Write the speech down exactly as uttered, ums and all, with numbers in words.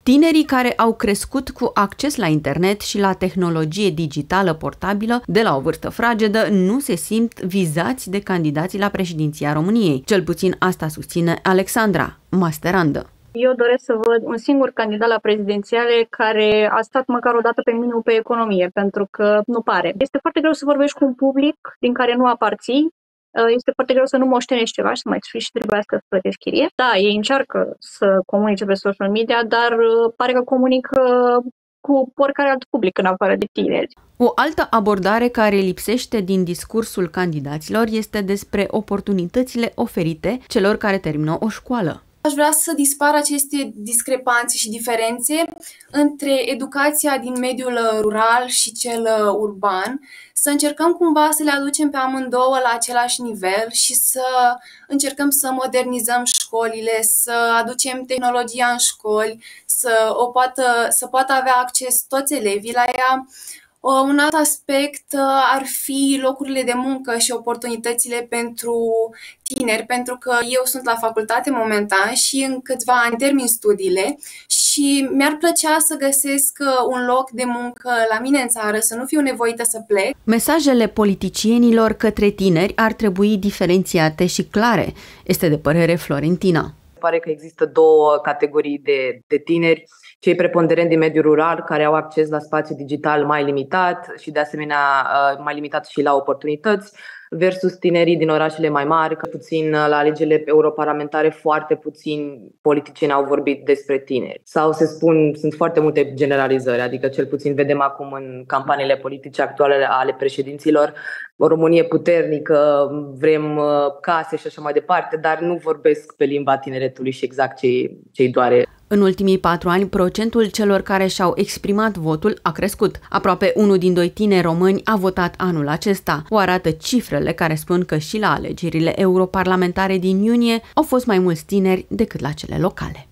Tinerii care au crescut cu acces la internet și la tehnologie digitală portabilă de la o vârstă fragedă nu se simt vizați de candidații la președinția României. Cel puțin asta susține Alexandra, masterandă. Eu doresc să văd un singur candidat la prezidențiale care a stat măcar o dată pe minimum pe economie, pentru că nu pare. Este foarte greu să vorbești cu un public din care nu aparții. Este foarte greu să nu moștenești ceva și să mai și trebuiască să plătești chirie. Da, ei încearcă să comunice pe social media, dar pare că comunică cu oricare alt public în afară de tineri. O altă abordare care lipsește din discursul candidaților este despre oportunitățile oferite celor care termină o școală. Aș vrea să dispară aceste discrepanțe și diferențe între educația din mediul rural și cel urban, să încercăm cumva să le aducem pe amândouă la același nivel și să încercăm să modernizăm școlile, să aducem tehnologia în școli, să, o poată, să poată avea acces toți elevii la ea. Un alt aspect ar fi locurile de muncă și oportunitățile pentru tineri, pentru că eu sunt la facultate momentan și în câțiva ani termin studiile și mi-ar plăcea să găsesc un loc de muncă la mine în țară, să nu fiu nevoită să plec. Mesajele politicienilor către tineri ar trebui diferențiate și clare, este de părere Florentina. Pare că există două categorii de, de tineri. Cei preponderenți din mediul rural care au acces la spațiu digital mai limitat și de asemenea mai limitat și la oportunități versus tinerii din orașele mai mari, că puțin la alegerile europarlamentare foarte puțini politicieni au vorbit despre tineri. Sau se spun, sunt foarte multe generalizări, adică cel puțin vedem acum în campaniile politice actuale ale președinților o Românie puternică, vrem case și așa mai departe, dar nu vorbesc pe limba tineretului și exact ce îi doare. În ultimii patru ani, procentul celor care și-au exprimat votul a crescut. Aproape unul din doi tineri români a votat anul acesta. O arată cifrele care spun că și la alegerile europarlamentare din iunie au fost mai mulți tineri decât la cele locale.